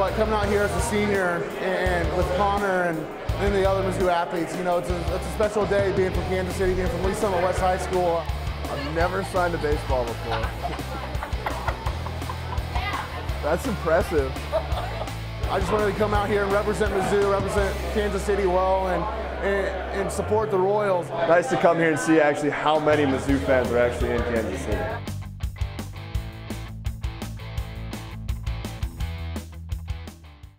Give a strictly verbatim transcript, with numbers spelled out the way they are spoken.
but coming out here as a senior and, and with Connor and, and the other Mizzou athletes, you know, it's a, it's a special day being from Kansas City, being from Lee Summit West High School. I've never signed a baseball before. That's impressive. I just wanted to come out here and represent Mizzou, represent Kansas City well, and, and, and support the Royals. Nice to come here and see actually how many Mizzou fans are actually in Kansas City.